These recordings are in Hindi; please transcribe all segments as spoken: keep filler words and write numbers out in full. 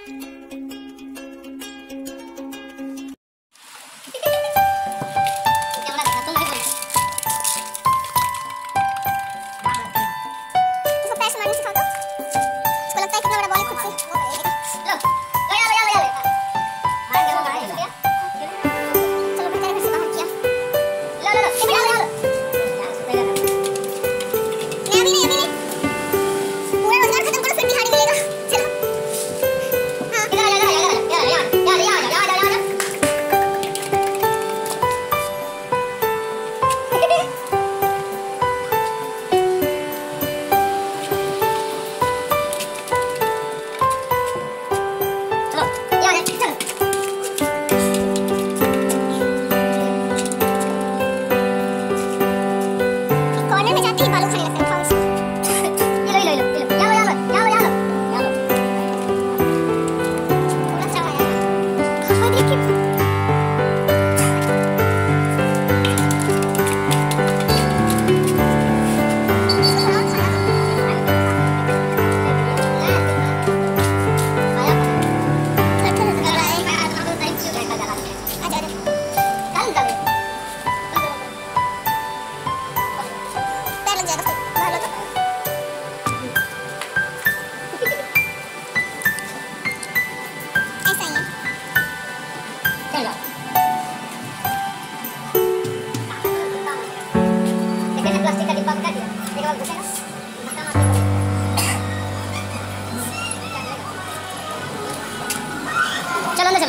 चलो ना चलो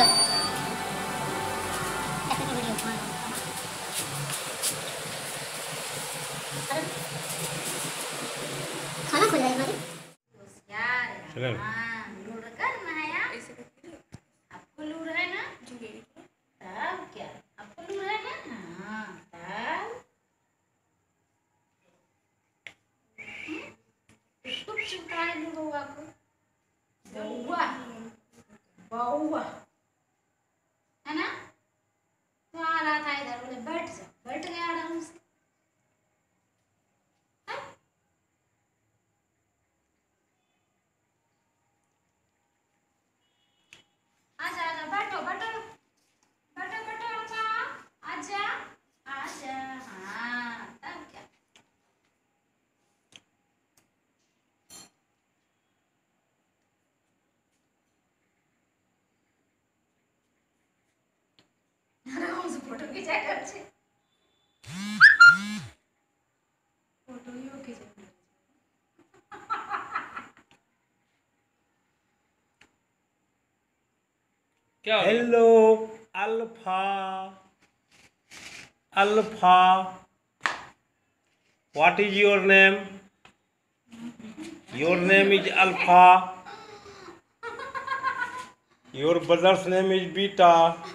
खाना खुल जाएगा यार। चलो लूर करना है यार, आपको लूर है ना, तब क्या आपको लूर है ना। हाँ तब कुछ चिंता है लूर हुआ को बउआ बउआ है ना। तो आ रहा था इधर, बोले बैठ जा, बैठ गया आराम से। आजा आजा बैठो बैठो बैठो बैठो आजा आजा आजा। हाँ तब क्या आराम से फोटो खींचा कर छे, फोटो ही हो खींचा। क्या hello alpha alpha what is your name? Your name is alpha, your brother's name is beta.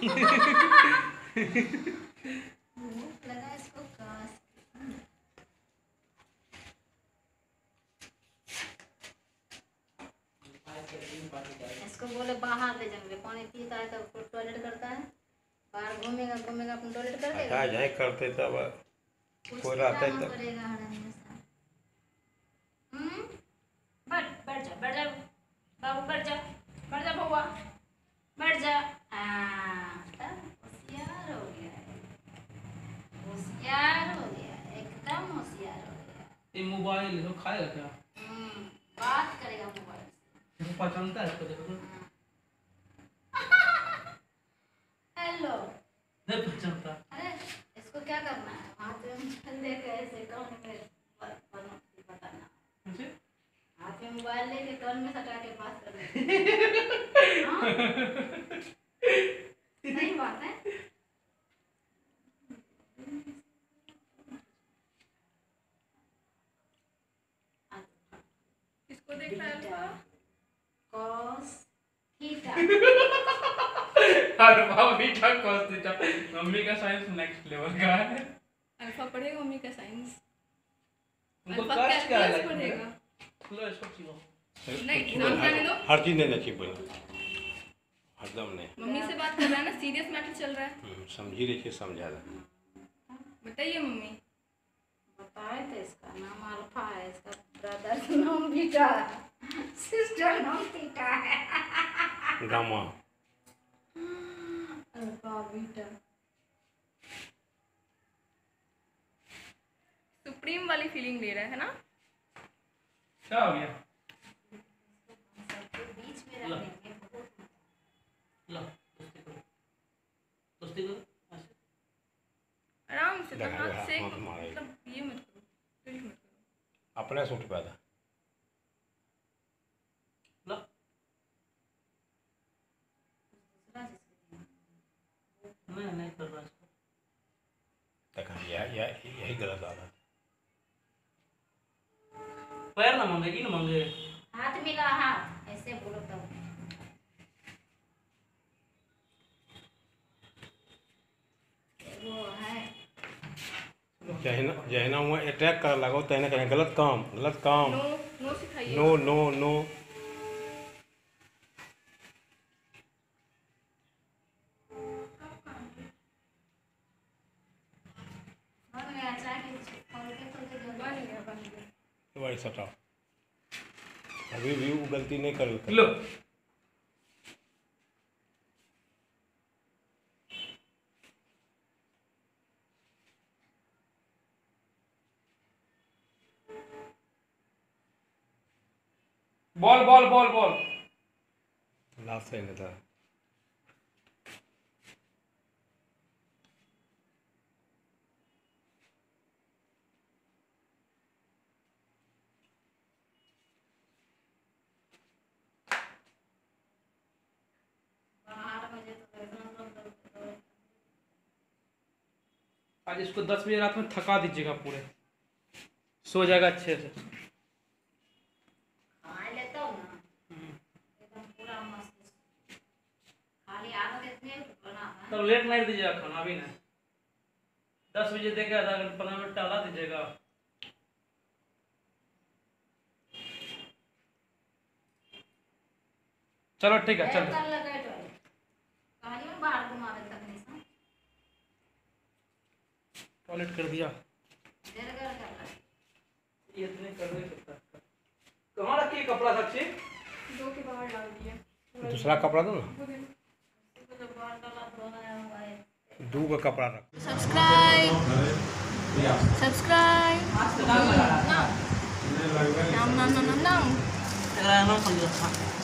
इसको बोले बाहर ले जाएंगे, पानी पीता है तो टॉयलेट करता है, बाहर घूमेगा घूमेगा अपन टॉयलेट कर देगा। अच्छा जाए करते तब कोई रहता है तब करेगा हमेशा। हम्म बैठ बैठ जा बैठ जा बाबू, बैठ जा बैठ जा बउआ बैठ जा। हाँ तब होशियार हो गया, होशियार हो गया, एकदम होशियार हो गया। ये मोबाइल है, खाएगा क्या? हम्म बात करेगा मोबाइल से, पहचानता है इसको, देखो हेलो नहीं पहचानता। अरे इसको क्या करना है, हाथ में लेके ऐसे कान में बताना, हाथ में मोबाइल लेके कान में सटा के पास कर लेना। सही बात है। इसको देख रहा है cos theta. Alpha beta cos theta. Mummy का साइंस नेक्स्ट लेवल का है। अल्फा पढ़ेगा मम्मी का साइंस। तुमको अल्फा कष्ट क्या कैलकुलस है? पढ़ेगा। लो इसको छीनो। नहीं नाम जाने दो। हर चीज नहीं अच्छी बोला, हरदम नहीं। मम्मी से बात कर रहा है ना, सीरियस मैटर चल रहा है। समझी रही है, समझा रहा। बताइए मम्मी। बताए थे इसका नाम अल्फा है, इसका ब्रदर नाम बीटा है, सिस्टर नाम थीटा है। गामा। अल्फा बीटा सुप्रीम वाली फीलिंग दे रहा है ना। क्या हो गया? सबके बीच में रख देंगे बहुत। लो दोस्ती करो, दोस्ती करो ऐसे। आराम से तो लगा हाथ रहा, से हाथ मारेगा। मतलब ये मत करो, प्लीज मत करो। अपने सूट पैदा लो दूसरा जिसके दिमाग मैं नहीं कर रहा इसको। तक यह यह यही गलत आदत। पैर ना मांगे, इन मांगे। हाथ मिला, हाथ ऐसे बोलो तब। वो है जहना जहना हुआ अटैक कर लगो तहना कहें गलत काम गलत काम। नो नो सिखाइए। No no no. बन गया चाय के खोल के खोल के दो। बन गया बन गया। वही सटाओ, अभी भी वो गलती नहीं कर। लो ball ball ball ball. Last सही नहीं था। बाहर मुझे तो इतना तो आज इसको दस बजे रात में थका दीजिएगा, पूरे सो जाएगा अच्छे से। खा लेता हूँ ना एकदम पूरा मस्त। खाली आदत इतनी है कि बना है। तब लेट नाइट दीजिएगा खाना भी नहीं। दस बजे देके आधा घंटा पंद्रह मिनट टाला दीजिएगा। चलो ठीक है, चलो। कर लगे तो कहानी में बाहर घुमा देता नहीं सा। टॉयलेट कर दिया। देर कर कर रहा है। ये इतने कर नहीं सकता। कहाँ रखी कपड़ा साक्षी? दो के बाहर डाल दिया। दूसरा कपड़ा दो ना, इसको तो बाहर डाला धोना हुआ है। दू का कपड़ा रख। सब्सक्राइब सब्सक्राइब नाम नाम नाम नाम नाम तेरा नाम समझ रहा था।